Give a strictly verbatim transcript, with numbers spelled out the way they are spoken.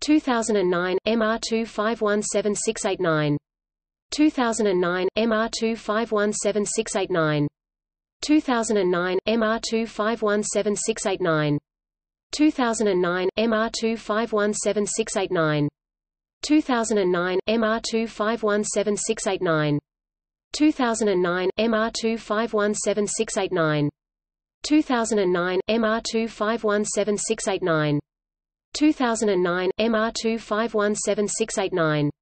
two thousand nine M R two five one seven six eight nine two thousand nine M R two five one seven six eight nine two thousand nine M R two five one seven six eight nine two thousand nine M R two five one seven six eight nine two thousand nine M R two five one seven six eight nine two thousand nine M R two five one seven six eight nine two thousand nine M R two five one seven six eight nine two thousand nine M R two five one seven six eight nine